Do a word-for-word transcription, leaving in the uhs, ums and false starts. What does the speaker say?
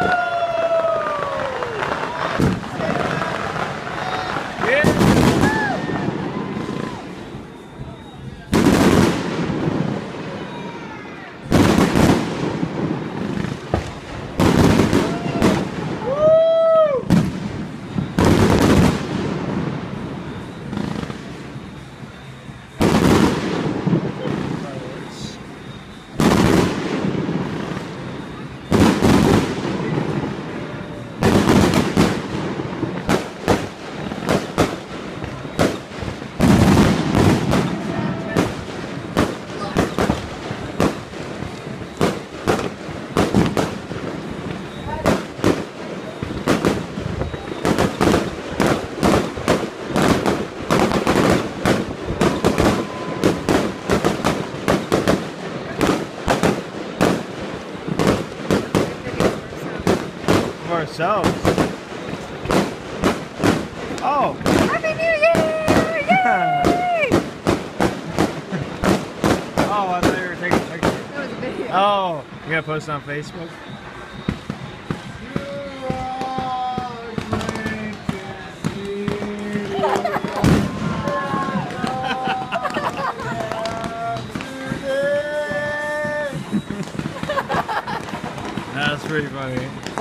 Ourselves. Oh! Happy New Year! Yay! Oh, I thought you were taking a picture. That was a video. Oh, you gonna post it on Facebook? That's pretty funny.